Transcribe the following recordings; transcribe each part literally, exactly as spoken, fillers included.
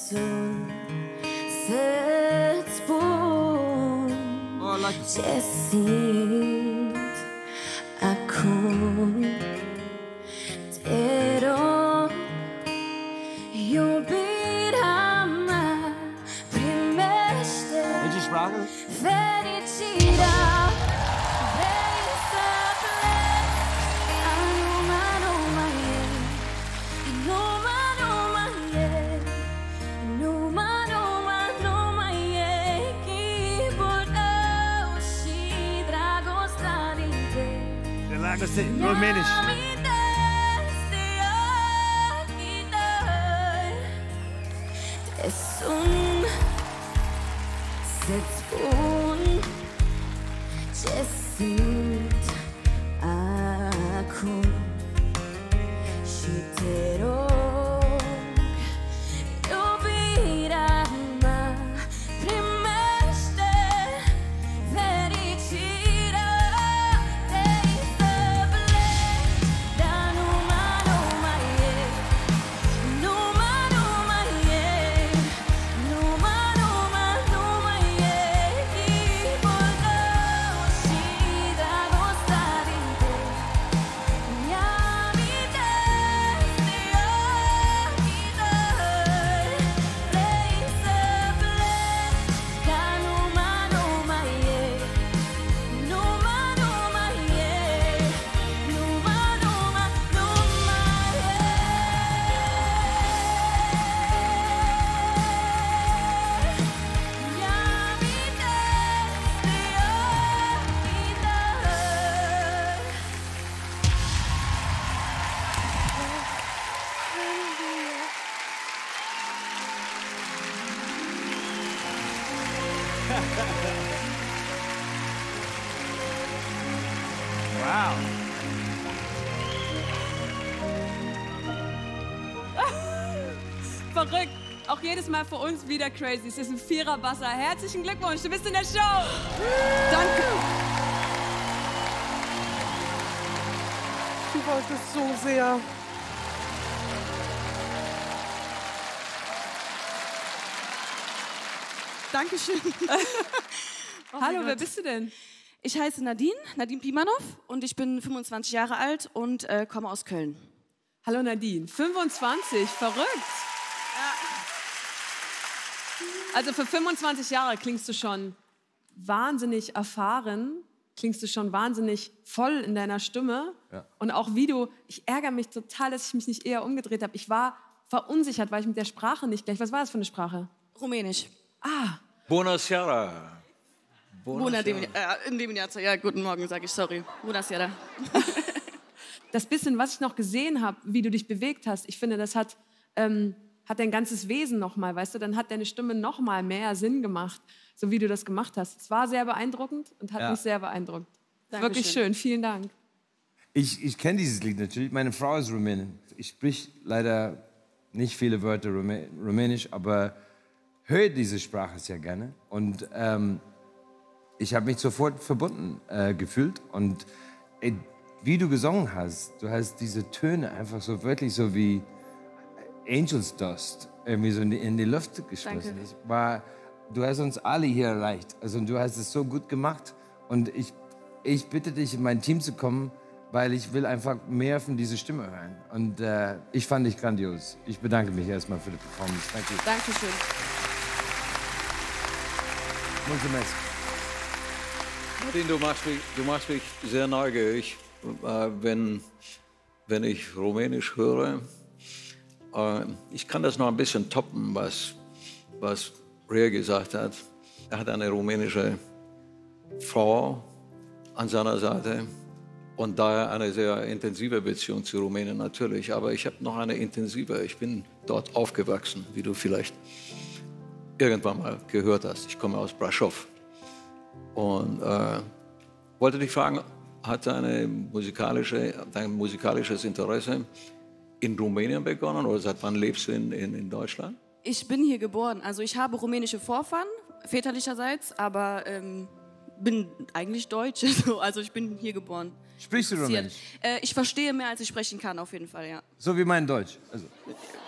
sunt, să-ți spun ce simt acum. Te rog, iubirea mea, primește fericirea. Vrei să pleci, numai, numai ei, numai, numai ei, numai, numai, numai ei, chipul tău și dragostea din tine. Dragoste românești. Te sun să-ți spun ce simt acum și te rog, iubirea mea, primește fericirea. Vrei să pleci, dar numai, numai ei, numai, numai ei, numai, numai, numai ei, chipul tău și dragostea din tine. Mi-amintesc de ochii tăi. Vrei să pleci, dar numai, numai ei, numai, numai ei, numai, numai, numai ei. Mi-amintesc de ochii Wow. Verrückt. Auch jedes Mal für uns wieder crazy. Es ist ein Vierer-Basser. Herzlichen Glückwunsch, du bist in der Show. Danke. Ich wollte es so sehr. Dankeschön. Oh Hallo, mein wer Gott. bist du denn? Ich heiße Nadine, Nadine Pimanov und ich bin fünfundzwanzig Jahre alt und äh, komme aus Köln. Hallo Nadine, fünfundzwanzig, verrückt. Also für fünfundzwanzig Jahre klingst du schon wahnsinnig erfahren, klingst du schon wahnsinnig voll in deiner Stimme. Ja. Und auch wie du, ich ärgere mich total, dass ich mich nicht eher umgedreht habe. Ich war verunsichert, weil ich mit der Sprache nicht gleich, was war das für eine Sprache? Rumänisch. Ah, Bună seara! Bună dimineața. Äh, in dimineața. Ja, guten Morgen, sage ich, sorry. Bună seara. das bisschen, was ich noch gesehen habe, wie du dich bewegt hast, ich finde, das hat, ähm, hat dein ganzes Wesen nochmal, weißt du, dann hat deine Stimme nochmal mehr Sinn gemacht, so wie du das gemacht hast. Es war sehr beeindruckend und hat Ja. mich sehr beeindruckt. Dankeschön. Wirklich schön, vielen Dank. Ich, ich kenne dieses Lied natürlich. Meine Frau ist Rumänin. Ich sprich leider nicht viele Wörter Rumä Rumänisch, aber höre diese Sprache sehr gerne. Und ähm, ich habe mich sofort verbunden äh, gefühlt. Und ey, wie du gesungen hast, du hast diese Töne einfach so wirklich so wie Angels Dust irgendwie so in die, in die Luft geschmissen. Danke. Ich war, du hast uns alle hier erreicht. Also du hast es so gut gemacht. Und ich, ich bitte dich, in mein Team zu kommen, weil ich will einfach mehr von dieser Stimme hören. Und äh, ich fand dich grandios. Ich bedanke mich erstmal für die Performance. Danke. Dankeschön. Mulțumesc. Martin, du machst mich, du machst mich sehr neugierig, äh, wenn, wenn ich Rumänisch höre. Äh, ich kann das noch ein bisschen toppen, was, was Rea gesagt hat. Er hat eine rumänische Frau an seiner Seite und daher eine sehr intensive Beziehung zu Rumänien natürlich. Aber ich habe noch eine intensive. Ich bin dort aufgewachsen, wie du vielleicht irgendwann mal gehört hast. Ich komme aus Brașov und äh, wollte dich fragen, hat deine musikalische, dein musikalisches Interesse in Rumänien begonnen oder seit wann lebst du in, in, in Deutschland? Ich bin hier geboren. Also ich habe rumänische Vorfahren, väterlicherseits, aber ähm, bin eigentlich deutsch. Also ich bin hier geboren. Sprichst du Rumänisch? Äh, ich verstehe mehr, als ich sprechen kann, auf jeden Fall, ja. So wie mein Deutsch. Also.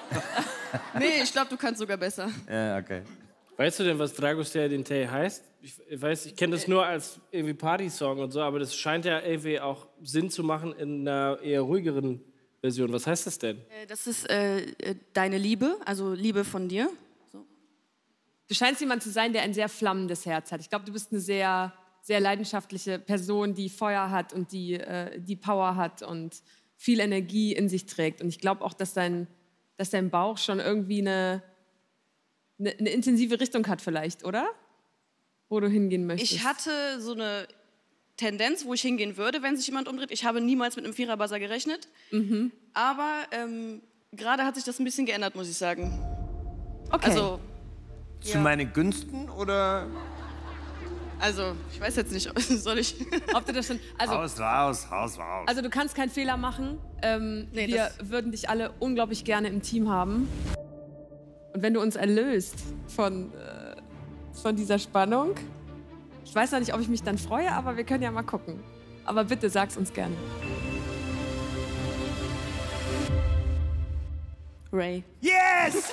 Nee, ich glaube, du kannst sogar besser. Ja, okay. Weißt du denn, was Dragostea Dintei heißt? Ich, ich weiß, ich kenne das nur als irgendwie Party-Song und so, aber das scheint ja irgendwie auch Sinn zu machen in einer eher ruhigeren Version. Was heißt das denn? Äh, Das ist äh, äh, deine Liebe, also Liebe von dir. Du scheinst jemand zu sein, der ein sehr flammendes Herz hat. Ich glaube, du bist eine sehr, sehr leidenschaftliche Person, die Feuer hat und die, äh, die Power hat und viel Energie in sich trägt. Und ich glaube auch, dass dein, dass dein Bauch schon irgendwie eine, eine, eine intensive Richtung hat vielleicht, oder? Wo du hingehen möchtest. Ich hatte so eine Tendenz, wo ich hingehen würde, wenn sich jemand umdreht. Ich habe niemals mit einem Vierer-Buzzer gerechnet. Mhm. Aber ähm, gerade hat sich das ein bisschen geändert, muss ich sagen. Okay. Also, Zu Ja. meinen Günsten oder? also, ich weiß jetzt nicht, soll ich... Ob du das schon, also, Haus raus, Haus raus. also du kannst keinen Fehler machen. Ähm, Nee, wir das- würden dich alle unglaublich gerne im Team haben. Und wenn du uns erlöst von, äh, von dieser Spannung, ich weiß noch nicht, ob ich mich dann freue, aber wir können ja mal gucken. Aber bitte sag's uns gerne. Ray. Yes!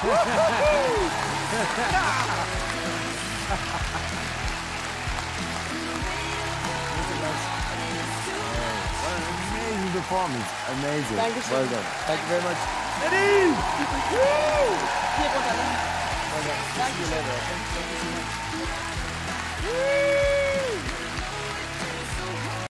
Amazing performance. Amazing. Dankeschön. Well done. Thank you very much. Hier runter. See you later.